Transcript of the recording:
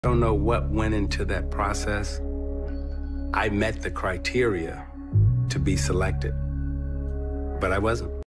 I don't know what went into that process. I met the criteria to be selected, but I wasn't.